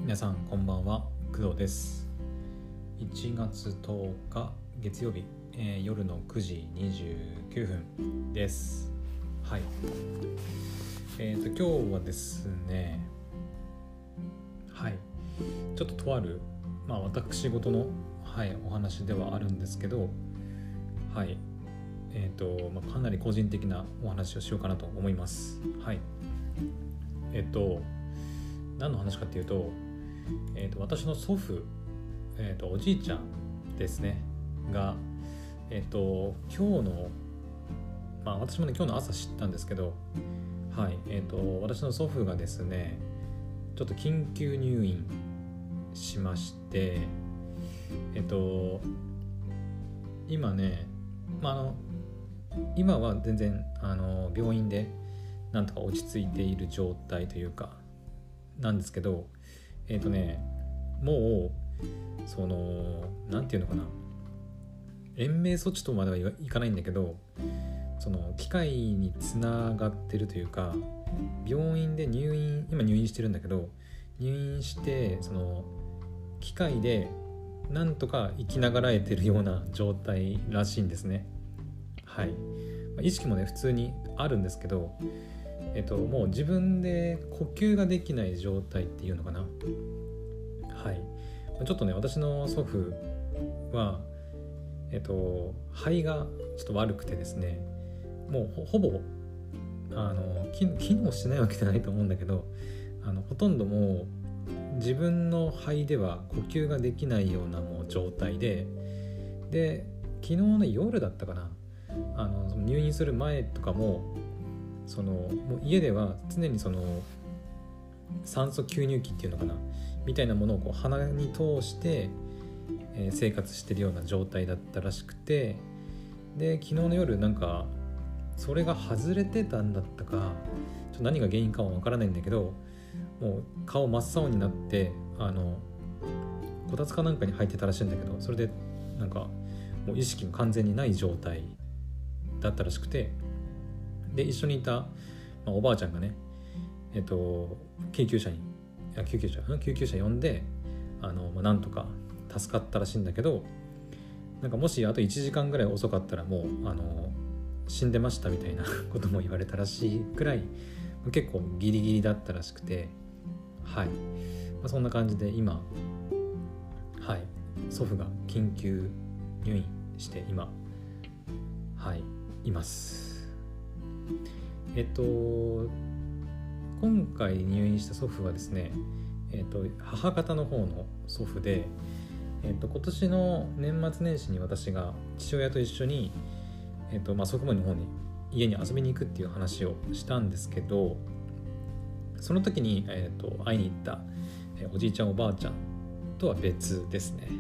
皆さんこんばんは、工藤です。1月10日月曜日、夜の9時29分です。はい。今日はですね、ちょっととある私事のお話ではあるんですけど、かなり個人的なお話をしようかなと思います。何の話かっていうと、私の祖父、おじいちゃんですねが、今日の、私もね今日の朝知ったんですけど、私の祖父がですねちょっと緊急入院しまして、今ね、今は全然病院でなんとか落ち着いている状態というかなんですけど、もうなんていうのかな、延命措置とまではいかないんだけど、機械につながってるというか、病院で今入院してるんだけど、入院して機械でなんとか生きながらえてるような状態らしいんですね。意識もね普通にあるんですけど、もう自分で呼吸ができない状態っていうのかな。ちょっとね私の祖父は肺がちょっと悪くてですね、もうほぼ機能してないわけじゃないと思うんだけど、ほとんどもう自分の肺では呼吸ができないようなもう状態で、昨日の夜だったかな、入院する前とかももう家では常に酸素吸入器っていうのかなみたいなものを鼻に通して、生活してるような状態だったらしくて、で昨日の夜なんかそれが外れてたんだったか、ちょっと何が原因かはわからないんだけど、もう顔真っ青になってこたつかなんかに入ってたらしいんだけど、それでなんかもう意識が完全にない状態だったらしくて、で一緒にいた、おばあちゃんがね救急車呼んでなんとか助かったらしいんだけど、なんかもしあと1時間ぐらい遅かったらもう死んでましたみたいなことも言われたらしいくらい結構ギリギリだったらしくて、そんな感じで今祖父が緊急入院して今います。今回入院した祖父はですね、母方の方の祖父で、今年の年末年始に私が父親と一緒に、祖父母の方に家に遊びに行くっていう話をしたんですけど、その時に、会いに行った、おじいちゃんおばあちゃんとは別ですね。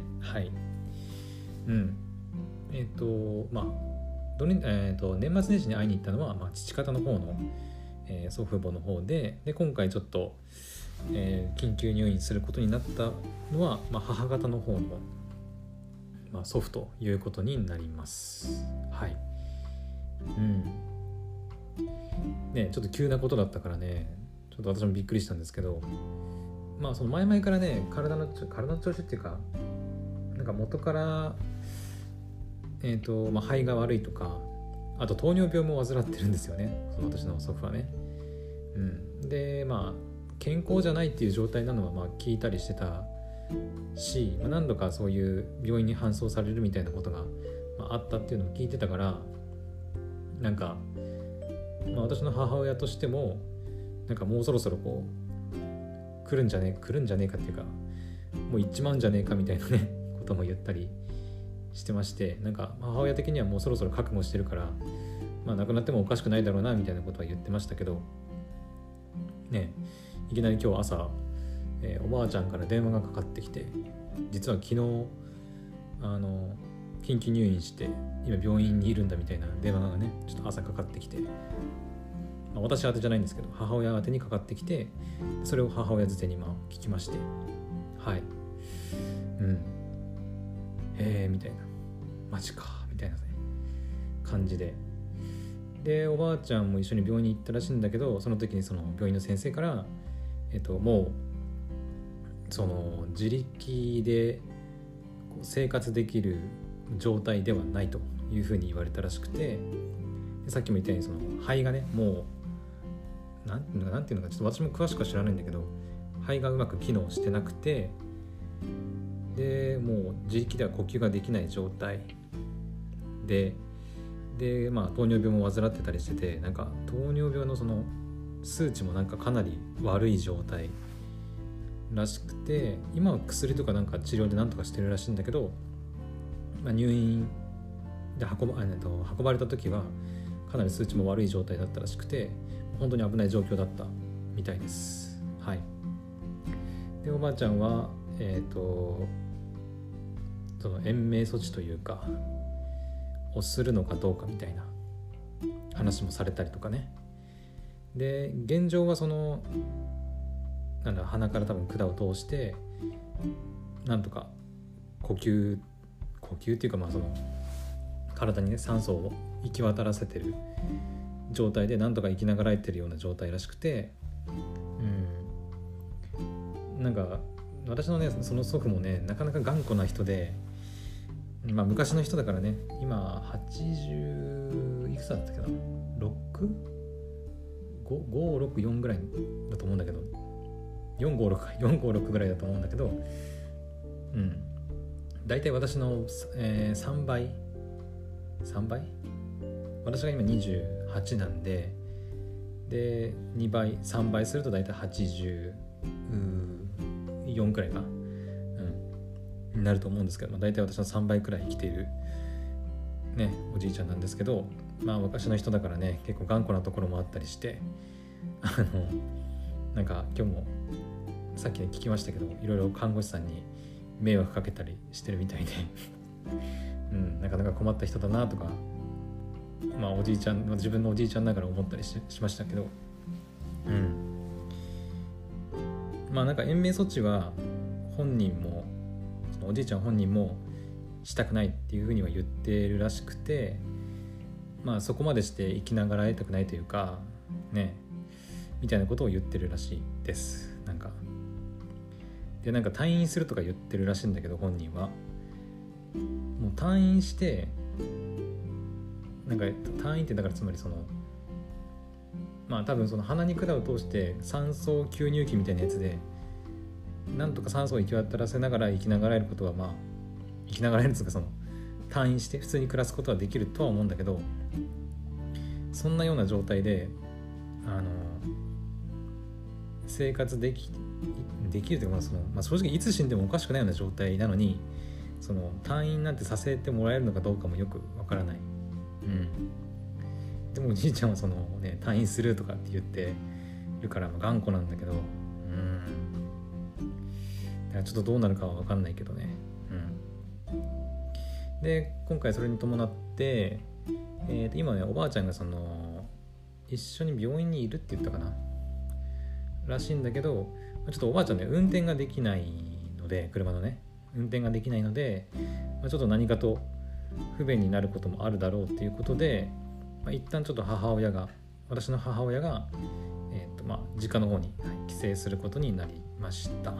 年末年始に会いに行ったのは、父方の方の、祖父母の方で、今回ちょっと、緊急入院することになったのは、母方の方の、祖父ということになります。ちょっと急なことだったからね、ちょっと私もびっくりしたんですけど、その前々からね体の調子っていうか、なんか元から肺が悪いとか、あと糖尿病も患ってるんですよね、私の祖父はね。で健康じゃないっていう状態なのは聞いたりしてたし、何度かそういう病院に搬送されるみたいなことが、あったっていうのを聞いてたから、なんか、私の母親としてもなんかもうそろそろ来るんじゃねえかっていうか、もう行っちまうんじゃねえかみたいなねことも言ったりしてまして、なんか母親的にはもうそろそろ覚悟してるから、亡くなってもおかしくないだろうなみたいなことは言ってましたけどね。いきなり今日朝、おばあちゃんから電話がかかってきて、実は昨日緊急入院して今病院にいるんだみたいな電話がねちょっと朝かかってきて、私宛てじゃないんですけど母親宛てにかかってきて、それを母親づてに聞きまして、みたいな、マジかみたいな、感じで、おばあちゃんも一緒に病院に行ったらしいんだけど、その時にその病院の先生からもうその自力で生活できる状態ではないというふうに言われたらしくて、でさっきも言ったようにその肺がねもうなんていうのかちょっと私も詳しくは知らないんだけど、肺がうまく機能してなくて、でもう自力では呼吸ができない状態で、まあ糖尿病も患ってたりしてて、なんか糖尿病のその数値もなんかかなり悪い状態らしくて、今は薬とかなんか治療でなんとかしてるらしいんだけど、まあ、入院で運ばれた時はかなり数値も悪い状態だったらしくて、本当に危ない状況だったみたいです。はい。でおばあちゃんはその延命措置というかをするのかどうかみたいな話もされたりとかね。で現状はその鼻から多分管を通してなんとか呼吸っていうか、まあその体にね酸素を行き渡らせてる状態でなんとか生きながらえてるような状態らしくて、なんか私のねその祖父もねなかなか頑固な人で、まあ昔の人だからね、今80いくつだったっけな、564ぐらいだと思うんだけど、456ぐらいだと思うんだけど、だいたい私の、3倍私が今28なんで、2倍3倍するとだいたい84くらいかになると思うんですけど、だいたい私の3倍くらい生きているねおじいちゃんなんですけど、まあ昔の人だからね結構頑固なところもあったりして、なんか今日もさっきね聞きましたけど、いろいろ看護師さんに迷惑かけたりしてるみたいでなかなか困った人だなとか、まあおじいちゃん自分のおじいちゃんながら思ったり しましたけど、まあなんか延命措置は本人もそのおじいちゃん本人もしたくないっていうふうには言ってるらしくて、まあそこまでして生きながらえたくないというかねみたいなことを言ってるらしいです。なんか退院するとか言ってるらしいんだけど、本人はもう退院してなんか退院ってだからつまりそのまあ多分その鼻に管を通して酸素吸入器みたいなやつでなんとか酸素を行き渡らせながら生きながらえることはまあ生きながらえるというかその退院して普通に暮らすことはできるとは思うんだけど、そんなような状態で生活できるというか、その、まあ、正直いつ死んでもおかしくないような状態なのに、その退院なんてさせてもらえるのかどうかもよくわからない。でもおじいちゃんはそのね退院するとかって言ってるから頑固なんだけど、だからちょっとどうなるかはわかんないけどね。で今回それに伴って、今ねおばあちゃんがその一緒に病院にいるって言ったかならしいんだけど、ちょっとおばあちゃんね運転ができないので、車のね運転ができないので、ちょっと何かと不便になることもあるだろうっていうことで、一旦ちょっと私の母親が、実家の方に帰省することになりました。はい。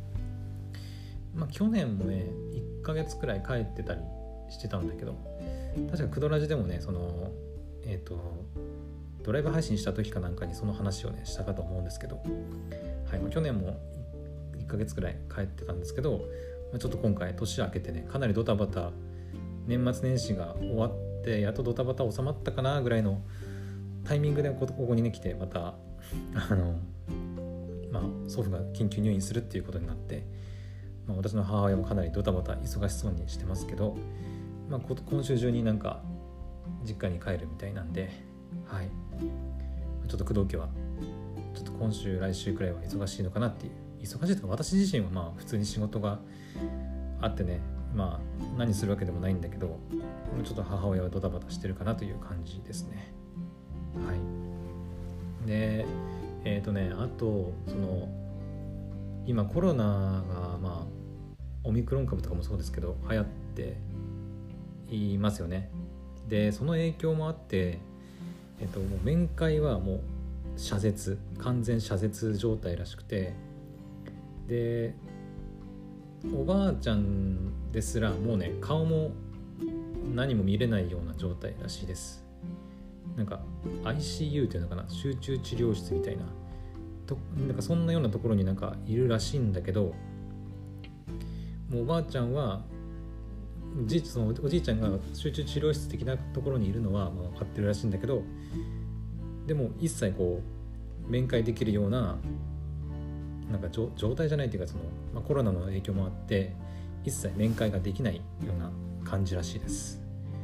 去年もね1ヶ月くらい帰ってたりしてたんだけど、確かクドラジでもねそのドライブ配信した時かなんかにその話をねしたかと思うんですけど、はい、去年も1ヶ月くらい帰ってたんですけど、ちょっと今回年明けてねかなりドタバタ、年末年始が終わってやっとドタバタ収まったかなぐらいのタイミングでここにね来て、また祖父が緊急入院するっていうことになって、私の母親もかなりドタバタ忙しそうにしてますけど、今週中になんか実家に帰るみたいなんで、はい、ちょっと工藤家はちょっと今週来週くらいは忙しいのかなっていう、忙しいというか私自身は普通に仕事があってね、何するわけでもないんだけど、ちょっと母親はドタバタしてるかなという感じですね。はい。であとその今コロナがオミクロン株とかもそうですけど流行っていますよね。でその影響もあって、もう面会はもう完全謝絶状態らしくて、 でおばあちゃんですらもうね顔も何も見れないような状態らしいです。なんか ICU っていうのかな、集中治療室みたいななんかそんなようなところになんかいるらしいんだけど、もうおばあちゃんはそのおじいちゃんが集中治療室的なところにいるのはまあ分かってるらしいんだけど、でも一切こう面会できるようななんか状態じゃないっていうか、その、まあ、コロナの影響もあって一切面会ができないような感じらしいです。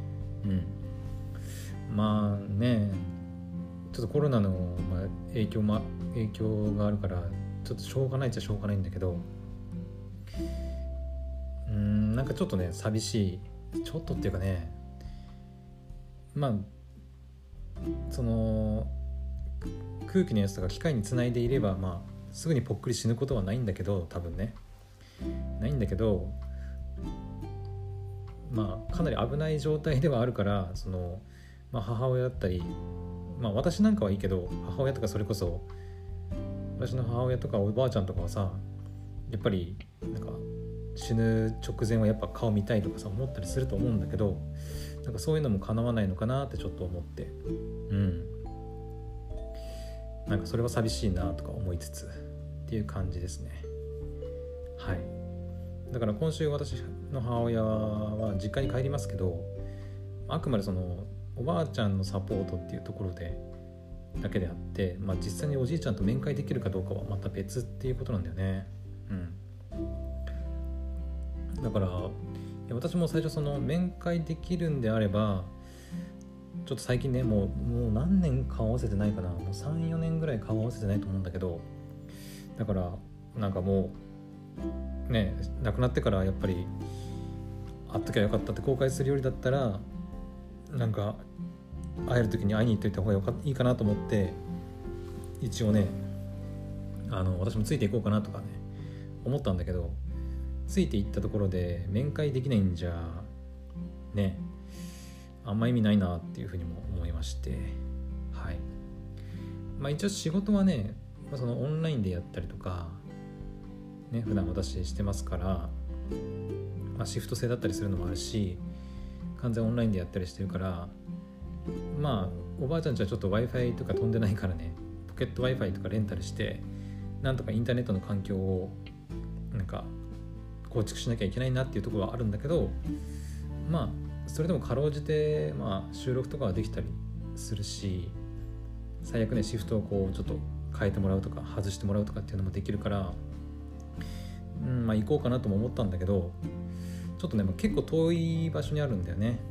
まあね、ちょっとコロナの、まあ、影響があるからちょっとしょうがないっちゃしょうがないんだけど、なんかちょっとね寂しい、ちょっとっていうかね、まあその空気のやつとか機械につないでいればまあすぐにぽっくり死ぬことはないんだけど、多分ねないんだけど、まあかなり危ない状態ではあるから、その、まあ、母親だったり、まあ私なんかはいいけど、母親とかそれこそ私の母親とかおばあちゃんとかはさ、やっぱりなんか死ぬ直前はやっぱ顔見たいとかさ思ったりすると思うんだけど、なんかそういうのも叶わないのかなってちょっと思って、なんかそれは寂しいなとか思いつつっていう感じですね。はい。だから今週私の母親は実家に帰りますけど、あくまでそのおばあちゃんのサポートっていうところでだけであって、まあ、実際におじいちゃんと面会できるかどうかはまた別っていうことなんだよね。だから私も最初その面会できるんであれば、ちょっと最近ねもう何年顔合わせてないかな、もう 3,4 年ぐらい顔合わせてないと思うんだけど、だからなんかもうね亡くなってからやっぱり会っときゃよかったって後悔するよりだったら、なんか会える時に会いに行っといた方がいいかなと思って、一応ね私もついていこうかなとかね思ったんだけど、ついていったところで面会できないんじゃねあんま意味ないなっていうふうにも思いまして、はい。まあ一応仕事はね、そのオンラインでやったりとかね普段私してますから、まあ、シフト制だったりするのもあるし、完全オンラインでやったりしてるから、まあおばあちゃんちはちょっと Wi-Fi とか飛んでないからね、ポケット Wi-Fi とかレンタルしてなんとかインターネットの環境をなんか構築しなきゃいけないなっていうところはあるんだけど、まあそれでもかろうじて、まあ、収録とかはできたりするし、最悪ねシフトをこうちょっと変えてもらうとか外してもらうとかっていうのもできるから、まあ行こうかなとも思ったんだけど、ちょっとね、まあ、結構遠い場所にあるんだよね。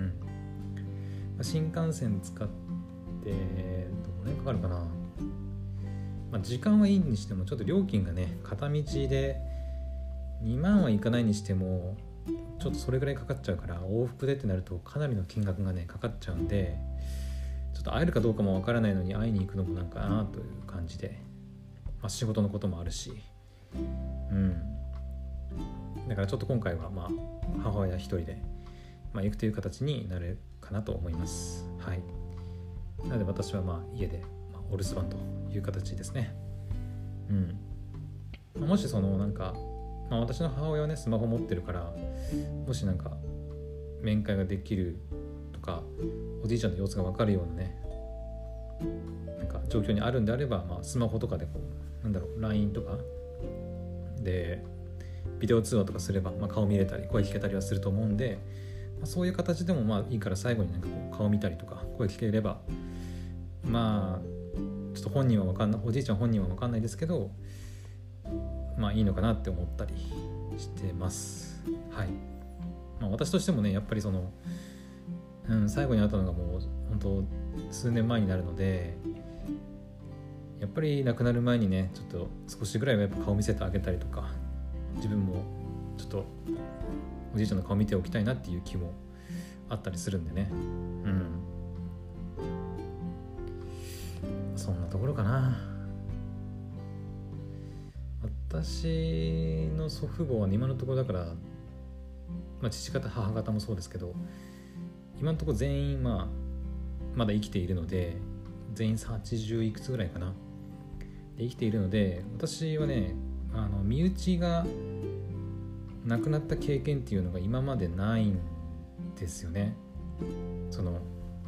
新幹線使ってどのぐらいかかるかな、まあ、時間はいいにしてもちょっと料金がね片道で2万はいかないにしてもちょっとそれぐらいかかっちゃうから、往復でってなるとかなりの金額がねかかっちゃうんで、ちょっと会えるかどうかもわからないのに会いに行くのもなんかなという感じで、まあ、仕事のこともあるし、だからちょっと今回はまあ母親一人で、まあ、行くという形になるかなと思います。はい。なので私はまあ家で、まあ、お留守番という形ですね。もしそのなんか、まあ、私の母親はねスマホ持ってるから、もしなんか面会ができるとかおじいちゃんの様子が分かるようなねなんか状況にあるんであれば、まあ、スマホとかでこうLINE とかでビデオ通話とかすれば、まあ、顔見れたり声聞けたりはすると思うんで、まあ、そういう形でもまあいいから最後になんかこう顔見たりとか声聞ければ、まあちょっと本人は分かんない、おじいちゃん本人は分かんないですけど、まあいいのかなって思ったりしてます。はい。まあ、私としてもねやっぱりその、最後に会ったのがもう本当数年前になるので、やっぱり亡くなる前にねちょっと少しぐらいはやっぱ顔見せてあげたりとか、自分もちょっとおじいちゃんの顔見ておきたいなっていう気もあったりするんでね。そんなところかな。私の祖父母は今のところだから、まあ、父方母方もそうですけど、今のところ全員まだ生きているので、全員80いくつぐらいかなで生きているので、私はね身内が亡くなった経験っていうのが今までないんですよね。その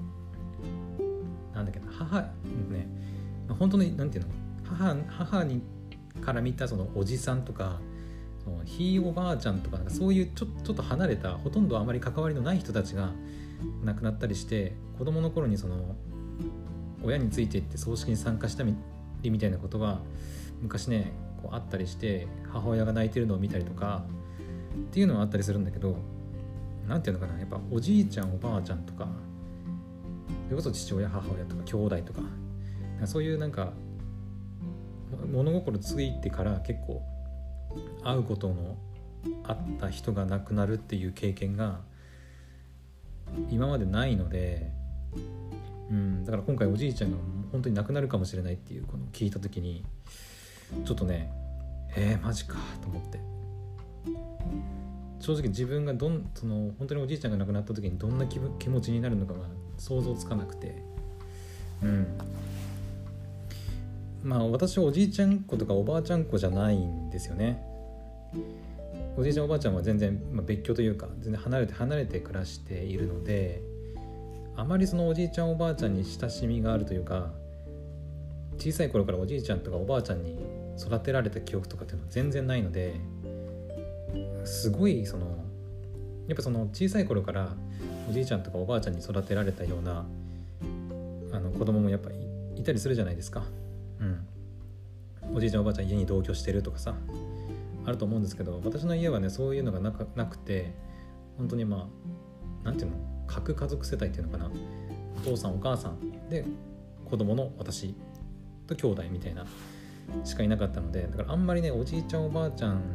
なんだっけな、母ね、本当になんていうの、母にから見たそのおじさんとかそのひいおばあちゃんとか、そういうちょっと離れた、ほとんどあまり関わりのない人たちが亡くなったりして、子供の頃にその親についていって葬式に参加したりみたいなことが昔ねこうあったりして、母親が泣いてるのを見たりとかっていうのはあったりするんだけど、なんていうのかな、やっぱおじいちゃんおばあちゃんとか、それこそ父親母親とか兄弟とか、そういうなんか物心ついてから結構会うことのあった人が亡くなるっていう経験が今までないので、だから今回おじいちゃんが本当に亡くなるかもしれないっていうこの聞いた時にちょっとね、マジかと思って、正直自分がその本当におじいちゃんが亡くなった時にどんな気持ちになるのかが想像つかなくて、まあ私はおじいちゃん子とかおばあちゃん子じゃないんですよね。おじいちゃんおばあちゃんは全然、別居というか全然離れて暮らしているので、あまりそのおじいちゃんおばあちゃんに親しみがあるというか、小さい頃からおじいちゃんとかおばあちゃんに育てられた記憶とかっていうのは全然ないので、すごいそのやっぱその小さい頃からおじいちゃんとかおばあちゃんに育てられたような子供もやっぱりいたりするじゃないですか。おじいちゃんおばあちゃん家に同居してるとかさ、あると思うんですけど、私の家はねそういうのがなくて、本当になんていうの、核家族世帯っていうのかな、お父さんお母さんで子供の私と兄弟みたいなしかいなかったので、だからあんまりねおじいちゃんおばあちゃん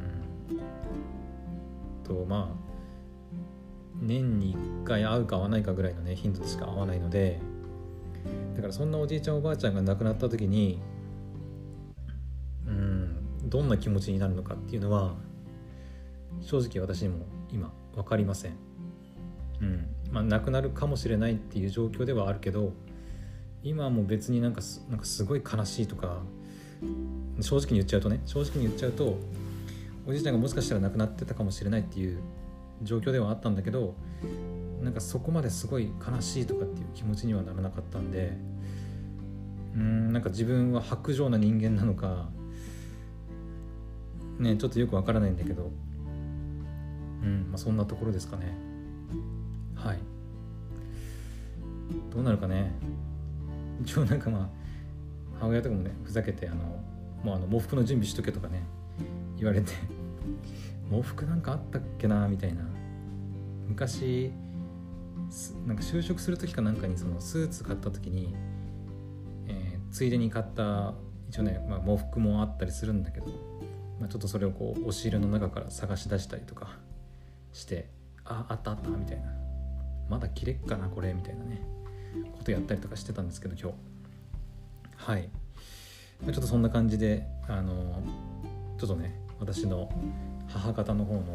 と年に1回会うか会わないかぐらいのね頻度でしか会わないので、だからそんなおじいちゃんおばあちゃんが亡くなった時にどんな気持ちになるのかっていうのは正直私にも今分かりません。亡くなるかもしれないっていう状況ではあるけど、今はもう別になんかすごい悲しいとか、正直に言っちゃうとおじいちゃんがもしかしたら亡くなってたかもしれないっていう状況ではあったんだけど、なんかそこまですごい悲しいとかっていう気持ちにはならなかったんで、なんか自分は薄情な人間なのかね、ちょっとよくわからないんだけど、そんなところですかね。はい、どうなるかね。一応なんか母親とかもねふざけてもう喪服の準備しとけとかね言われて喪服なんかあったっけなみたいな、昔なんか就職する時かなんかにそのスーツ買った時に、ついでに買った一応ね、喪服もあったりするんだけど、ちょっとそれをこう押し入れの中から探し出したりとかして、あったみたいな、まだ着れっかなこれみたいなねことやったりとかしてたんですけど今日。はい、ちょっとそんな感じでちょっとね私の母方の方の、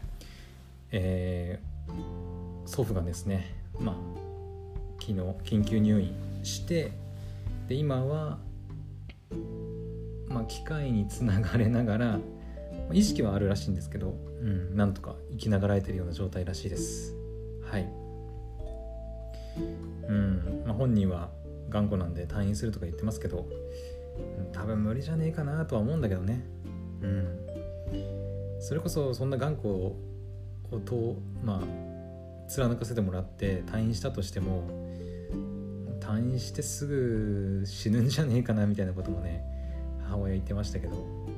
祖父がですね昨日緊急入院して、で今は機械につながれながら意識はあるらしいんですけど、なんとか生きながらえてるような状態らしいです。はい。本人は頑固なんで退院するとか言ってますけど、多分無理じゃねえかなとは思うんだけどね。それこそそんな頑固を貫かせてもらって退院したとしても、退院してすぐ死ぬんじゃねえかなみたいなこともね母親言ってましたけど、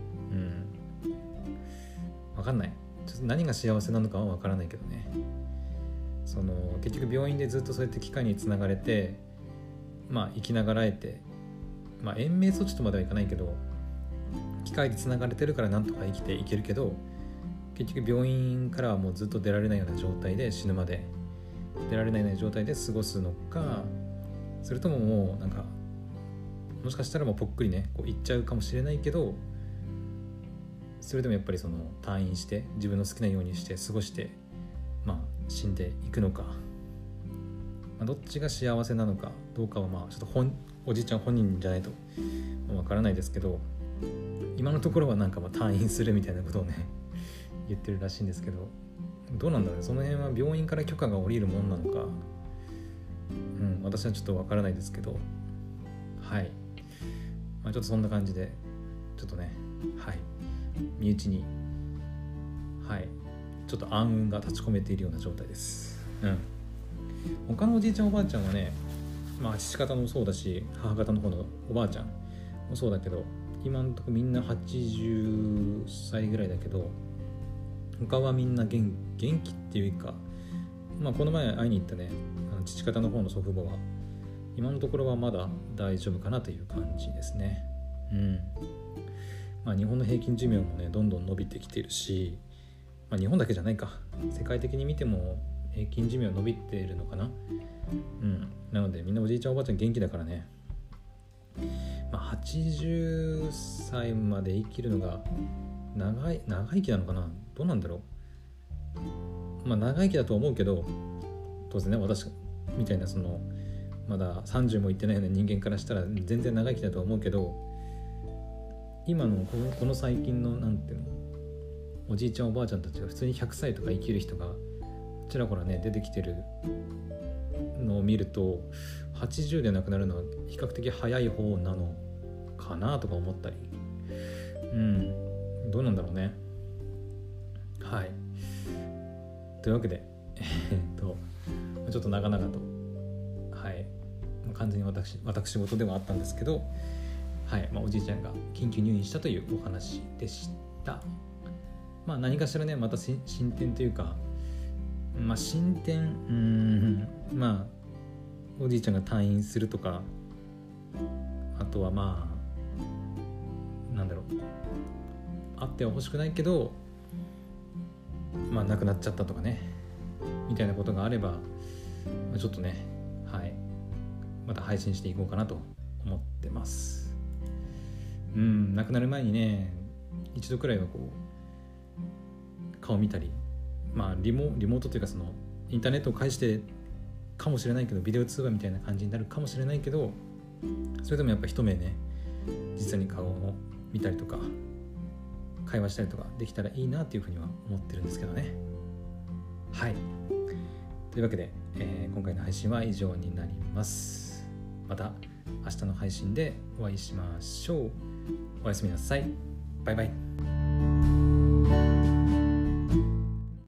分かんない。ちょっと何が幸せなのかは分からないけどね。結局病院でずっとそうやって機械につながれて生きながらえて、延命措置とまではいかないけど機械でつながれてるからなんとか生きていけるけど、結局病院からはもうずっと出られないような状態で、死ぬまで出られないような状態で過ごすのか、それとももうもしかしたらもうぽっくりねこう行っちゃうかもしれないけど、それでもやっぱり退院して自分の好きなようにして過ごして死んでいくのか、どっちが幸せなのかどうかはちょっとおじいちゃん本人じゃないとわからないですけど、 今のところはなんか退院するみたいなことをね言ってるらしいんですけど、どうなんだろうね、その辺は病院から許可が下りるもんなのか、私はちょっとわからないですけど、はい、ちょっとそんな感じでちょっとね、身内にちょっと暗雲が立ち込めているような状態です。他のおじいちゃんおばあちゃんはね、父方もそうだし母方の方のおばあちゃんもそうだけど、今のところみんな80歳ぐらいだけど、他はみんな元気っていうか、この前会いに行ったね、父方の方の祖父母は今のところはまだ大丈夫かなという感じですね。日本の平均寿命もねどんどん伸びてきているし、日本だけじゃないか、世界的に見ても平均寿命伸びているのかな。なのでみんなおじいちゃんおばあちゃん元気だからね、80歳まで生きるのが長生きなのかな、どうなんだろう。長生きだと思うけど、当然ね、私みたいなまだ30もいってないような人間からしたら全然長生きだと思うけど、今のこの最近のなんていうの、おじいちゃんおばあちゃんたちが普通に100歳とか生きる人がちらほらね出てきてるのを見ると、80で亡くなるのは比較的早い方なのかなとか思ったり、どうなんだろうね。というわけでちょっと長々と完全に私事ではあったんですけど、おじいちゃんが緊急入院したというお話でした。何かしらね、また進展というか、進展、おじいちゃんが退院するとか、あとはなんだろう、あっては欲しくないけど亡くなっちゃったとかね、みたいなことがあれば、ちょっとねまた配信していこうかなと思ってます。亡くなる前にね、一度くらいは顔見たり、リモートというかインターネットを介してかもしれないけど、ビデオ通話みたいな感じになるかもしれないけど、それでもやっぱ一目ね実際に顔を見たりとか会話したりとかできたらいいなっていうふうには思ってるんですけどね。というわけで、今回の配信は以上になります。また明日の配信でお会いしましょう。おやすみなさい。バイバイ。